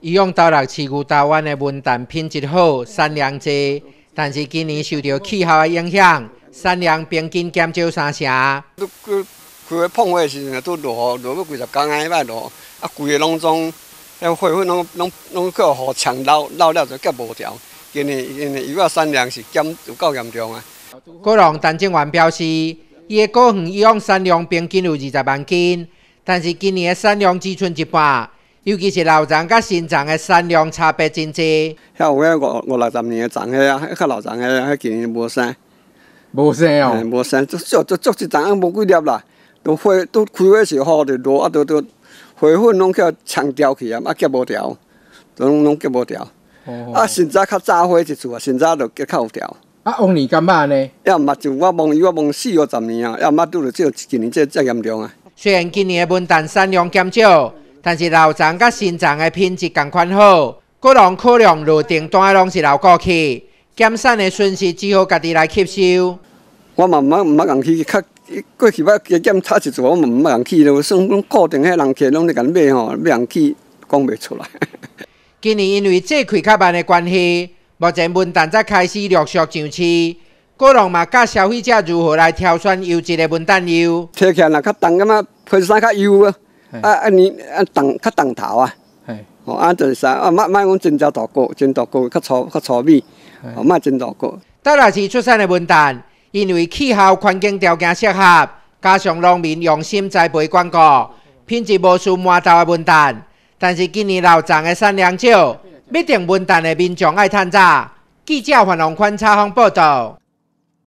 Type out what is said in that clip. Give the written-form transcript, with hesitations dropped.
宜用斗六市牛头湾的文旦品质好，产量济，但是今年受到气候的影响，产量平均减少3成。 开个碰火的时阵，都落雨，落要几十天安尼摆落，啊，规个拢总，迄花粉拢叫雨抢漏了就结无掉。今年油啊产量是减有够严重啊。 果农陈正元表示，伊的果园以往产量平均有20万斤，但是今年的产量只剩一半。尤其是老丛甲新丛的产量差别真济。 遐有迄五六十年的丛迄啊，迄较老丛迄啊，迄今年无生。 无生哦。 无生，足一丛无几粒啦。都开花时雨就落，啊，都花粉拢叫抢掉去啊，啊结无掉，拢结无掉。啊，现在较早花一次啊，现在就结较有条。 啊，往年敢捌呢？ 要毋捌就我望40-50年啊，要毋捌拄着只今年这严重啊。 虽然今年的文旦产量减少，但是老丛甲新丛的品质同款好，果农可能落订单的拢是老顾客，减产的损失只好家己来吸收。 我嘛毋捌人去，较过去捌加减差一撮，我嘛毋捌人去咯。算拢固定迄人客拢咧甲你买吼，要人去讲袂出来。 今年因为这开较慢的关系，目前文旦才开始陆续上市。果农嘛教消费者如何来挑选优质的文旦油。 摕起来若较重感觉配衫较油啊，较重头啊。哦，啊就是啥啊，莫讲真正大个，较粗米，哦，莫真大个。 斗六市出产的文旦，因为气候环境条件适合，加上农民用心栽培管顾，品质无输满豆的文旦。但是今年老丛的产量少，要订文旦的民众爱趁早。记者范龙宽采访报道。